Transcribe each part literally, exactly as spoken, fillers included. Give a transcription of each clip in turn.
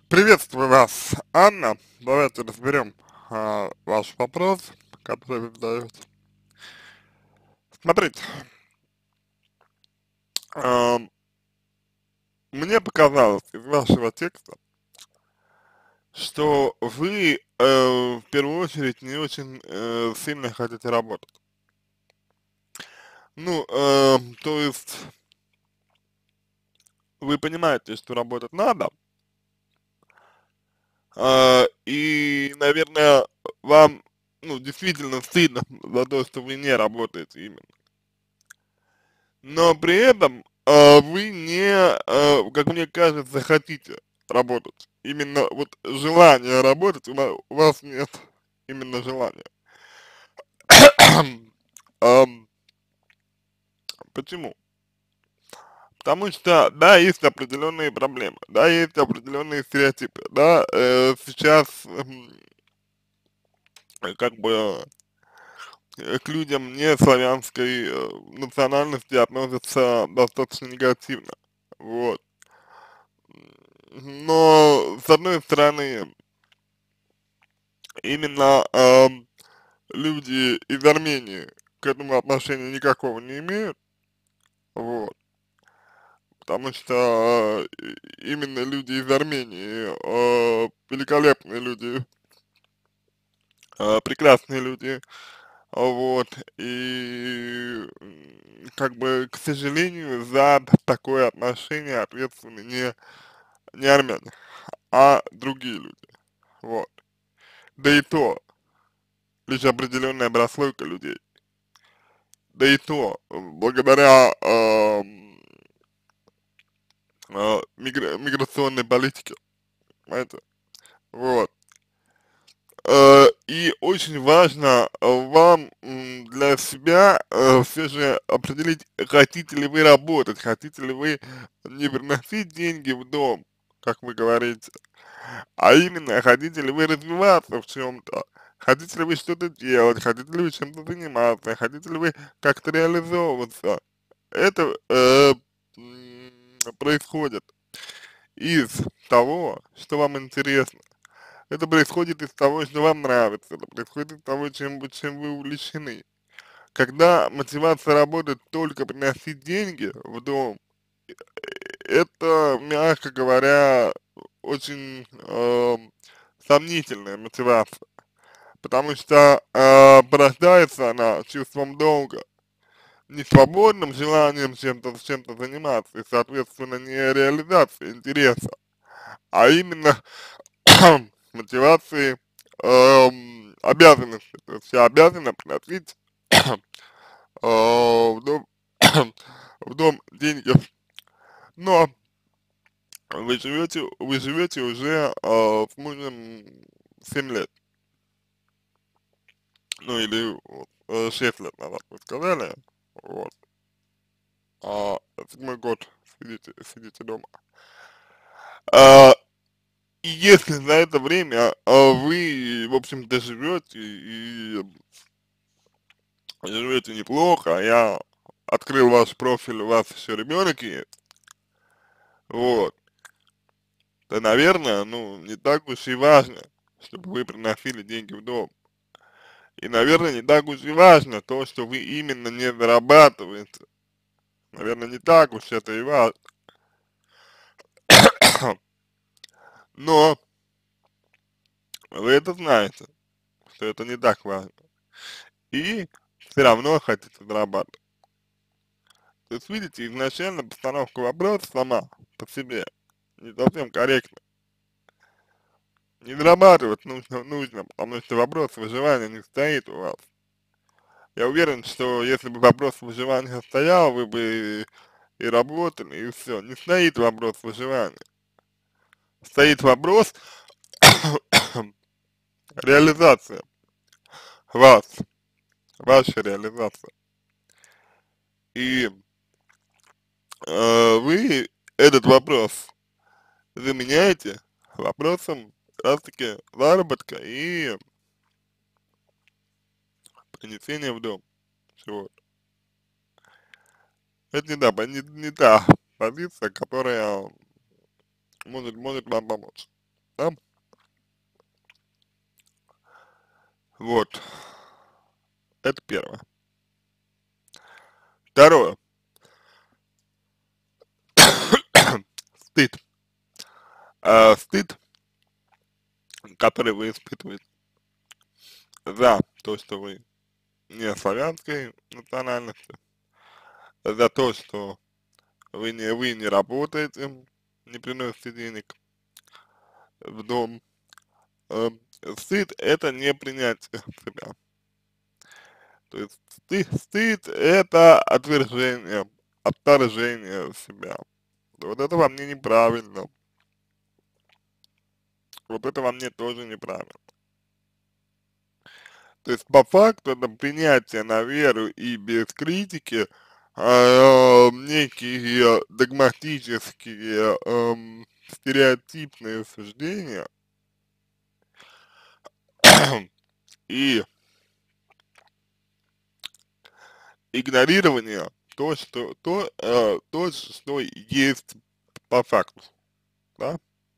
Приветствую вас, Анна. Давайте разберем а, ваш вопрос, который вы задаете. Смотрите, ам, мне показалось из вашего текста, что вы э, в первую очередь не очень э, сильно хотите работать. Ну, э, то есть вы понимаете, что работать надо, а, и, наверное, вам, ну, действительно стыдно за то, что вы не работаете именно. Но при этом э, вы не, э, как мне кажется, хотите работать. Именно вот желание работать у ва- у вас нет именно желания. Ам, Почему? Потому что, да, есть определенные проблемы, да, есть определенные стереотипы, да, э, сейчас м, как бы э, к людям не славянской э, национальности относятся достаточно негативно, вот. Но, с одной стороны, именно ам, люди из Армении к этому отношения никакого не имеют, вот, потому что э, именно люди из Армении э, великолепные люди, э, прекрасные люди, вот, и м, как бы, к сожалению, за такое отношение ответственны не, не армяне, а другие люди, вот, да и то, лишь определенная прослойка людей. Да и то, э, благодаря ам, а, мигра- миграционной политике, понимаете? Вот. Э, И очень важно э, вам м, для себя все же определить, хотите ли вы работать, хотите ли вы не приносить деньги в дом, как вы говорите, а именно хотите ли вы развиваться в чем-то, хотите ли вы что-то делать, хотите ли вы чем-то заниматься, хотите ли вы как-то реализовываться. Это э, м, происходит из того, что вам интересно. Это происходит из того, что вам нравится. Это происходит из того, чем, вы- чем вы увлечены. Когда мотивация работать только приносить деньги в дом, это, мягко говоря, очень эм, сомнительная мотивация. Потому что э, порождается она чувством долга, не свободным желанием чем-то чем-то заниматься и, соответственно, не реализацией интереса, а именно мотивации эм, обязанности. То есть я обязана приносить э, в дом, в дом деньги. Но вы живете, вы живете уже э, с мужем семь лет, ну или вот, э, шесть лет назад вы сказали, вот, а седьмой год сидите, сидите дома. А, и если за это время а, вы, в общем-то, живете и живете неплохо, а я открыл ваш профиль, у вас еще ребенок есть, вот, то, наверное, ну, не так уж и важно, чтобы вы приносили деньги в дом. И, наверное, не так уж и важно то, что вы именно не зарабатываете. Наверное, не так уж это и важно. Но вы это знаете, что это не так важно. И все равно хотите зарабатывать. То есть, видите, изначально постановка вопроса сама по себе не совсем корректна. Не зарабатывать нужно, нужно, потому что вопрос выживания не стоит у вас. Я уверен, что если бы вопрос выживания стоял, вы бы и работали, и все. Не стоит вопрос выживания. Стоит вопрос реализации вас, вашей реализации. И э, вы этот вопрос заменяете вопросом как раз таки заработка и принесения в дом чего-то. Это не, да, не, не та позиция, которая может, может вам помочь. да, вот, это первое. Второе, стыд, а, стыд, который вы испытываете за то, что вы не славянской национальности, за то, что вы не, вы не работаете, не приносите денег в дом. Э, Стыд — это не принятие себя. То есть стыд, стыд — это отвержение, отторжение себя. Вот это во мне неправильно. Вот это во мне тоже неправильно. То есть по факту это принятие на веру и без критики а, некие догматические, эм, стереотипные суждения и игнорирование то, что, то, э, то, что есть по факту, да.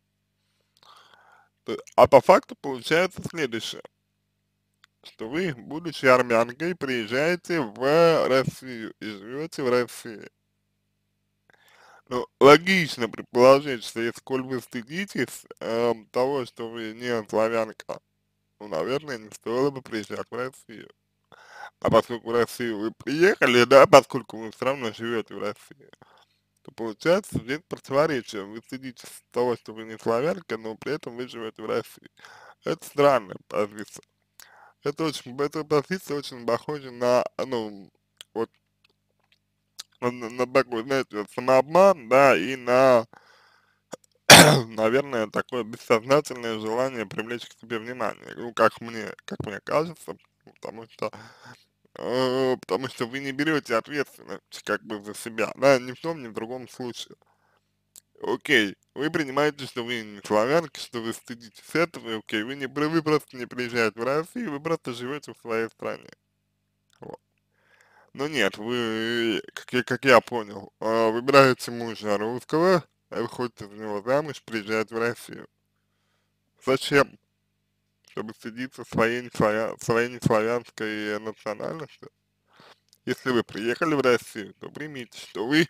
Т- А по факту получается следующее, что вы, будучи армянкой, приезжаете в Россию и живете в России. Ну, логично предположить, что если коль вы стыдитесь эм, того, что вы не славянка, ну, наверное, не стоило бы приезжать в Россию. А поскольку в Россию вы приехали, да, поскольку вы все равно живете в России, то получается здесь противоречие. Вы стыдитесь того, что вы не славянка, но при этом вы живете в России. Это странная позиция. Это очень, эта позиция очень похожа на, ну, вот, на, на на такой, знаете, вот самообман, да, и на, наверное, такое бессознательное желание привлечь к себе внимание. Ну, как мне, как мне кажется, потому что, э, потому что вы не берете ответственность как бы за себя, да, ни в том, ни в другом случае. Окей, вы принимаете, что вы не славянка, что вы стыдитесь этого, и окей, вы не, при- вы просто не приезжаете в Россию, вы просто живете в своей стране. Вот. Но нет, вы, как я, как я понял, а, выбираете мужа русского, а выходите за него замуж, приезжаете в Россию. Зачем? Чтобы стыдиться своей, неславя- своей неславянской национальности? Если вы приехали в Россию, то примите, что вы,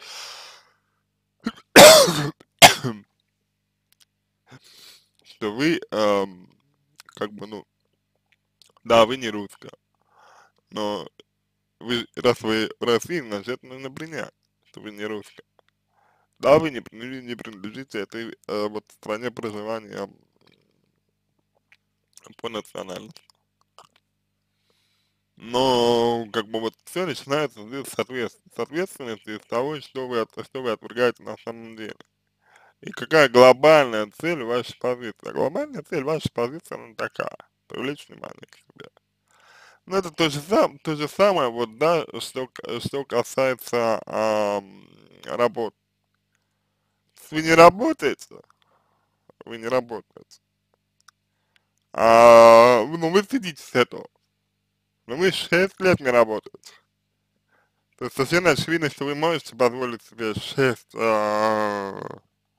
что вы, эм, как бы, ну, да, вы не русская, но вы, раз вы в России, значит, это нужно принять, что вы не русская. Да, вы не, при- не принадлежите этой э, вот стране проживания по национальности. Но как бы вот все начинается здесь с, ответ, с ответственности, с того, что вы, от- что вы отвергаете на самом деле. И какая глобальная цель вашей позиции? А глобальная цель вашей позиции, она такая: привлечь внимание к себе. Ну, это то же, сам, то же самое, вот, да, что, к- что касается ам, работы. Вы не работаете, вы не работаете, а, ну, вы стыдитесь этого, но вы шесть лет не работаете. То есть совершенно очевидно, что вы можете позволить себе шесть, а,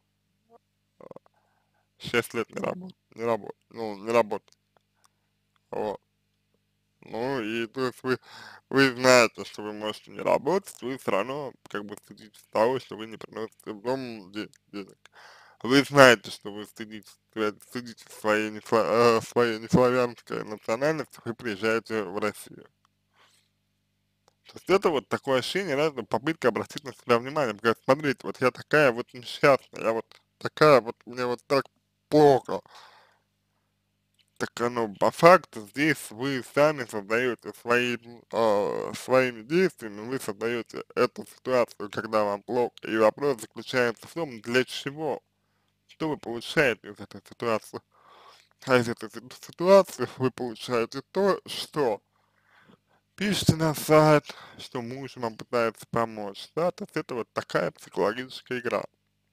шесть лет не работать, не работать, ну, не работать, вот. Ну, и то есть вы, вы знаете, что вы можете не работать, вы все равно как бы стыдитесь того, что вы не приносите в дом де- денег. Вы знаете, что вы стыдитесь, э, стыдитесь своей, несла- э, своей неславянской национальности, вы приезжаете в Россию. То есть это вот такое ощущение, да, ну, попытка обратить на себя внимание, сказать: смотрите, вот я такая вот несчастная, я вот такая вот, мне вот так плохо. Так оно, по факту, здесь вы сами создаете своим, э, своими действиями, вы создаете эту ситуацию, когда вам плохо. И вопрос заключается в том, для чего, что вы получаете из этой ситуации. А из этой си- ситуации вы получаете то, что пишите на сайт, что муж вам пытается помочь, да, то есть это вот такая психологическая игра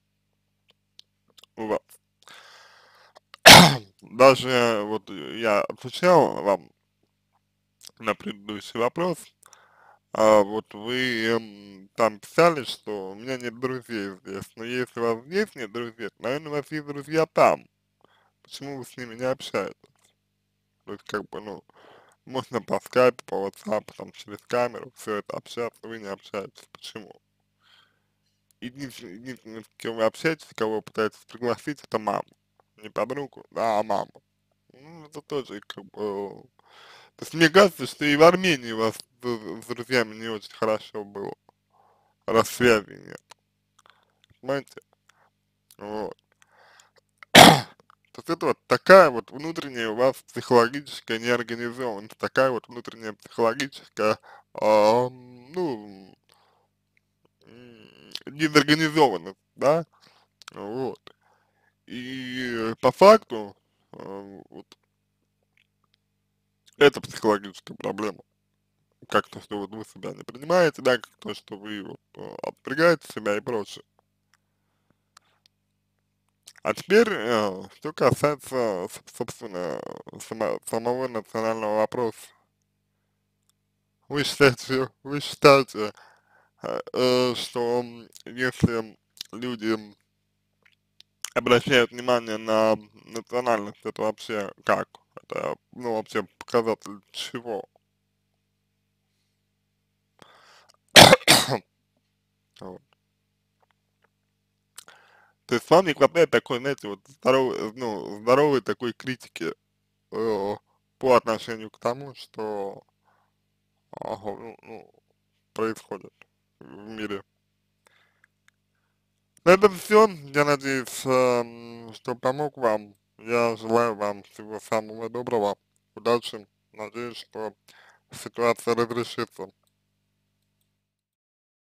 у вас. Даже вот я отвечал вам на предыдущий вопрос, а вот вы эм, там писали, что у меня нет друзей здесь, но если у вас здесь нет друзей, то, наверное, у вас есть друзья там. почему вы с ними не общаетесь? То есть, как бы, ну, можно по скайпу, по ватсапу, там, через камеру, все это общаться, вы не общаетесь. Почему? Единственное, единственное, с кем вы общаетесь, кого вы пытаетесь пригласить, это маму. Не подругу, да, а маму. Ну, это тоже, как бы, то есть, мне кажется, что и в Армении у вас с, с друзьями не очень хорошо было, раз связи нет, понимаете? Вот. То есть это вот такая вот внутренняя у вас психологическая неорганизованность, такая вот внутренняя психологическая, а, ну, м, дезорганизованность, да, вот. И по факту, а, вот, это психологическая проблема. Как то, что вот вы себя не принимаете, да, как то, что вы вот, э, отвергаете себя и прочее. А теперь, э, что касается, соб- собственно, само- самого национального вопроса. Вы считаете, вы считаете, э, э, что м, если люди обращают внимание на национальность, это вообще как? Это, ну, вообще показатель чего? Вот. То есть вам не хватает такой, знаете, вот здоровой, ну, здоровой такой критики э, по отношению к тому, что ага, ну, ну, происходит в мире. На этом все. Я надеюсь, эм, что помог вам. Я желаю вам всего самого доброго, удачи. Надеюсь, что ситуация разрешится.